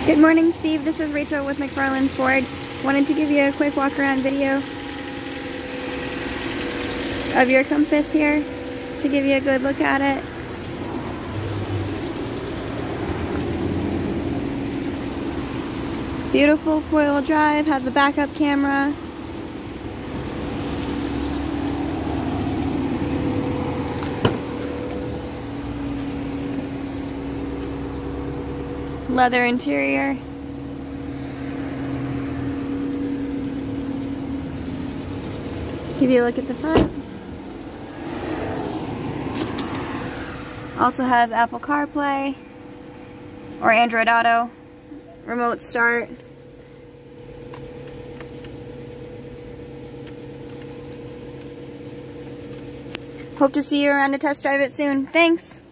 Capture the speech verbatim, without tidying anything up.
Good morning, Steve. This is Rachel with McFarland Ford. Wanted to give you a quick walk around video of your Compass here to give you a good look at it. Beautiful four-wheel drive, has a backup camera. Leather interior. Give you a look at the front. Also has Apple CarPlay or Android Auto, remote start. Hope to see you around to test drive it soon. Thanks.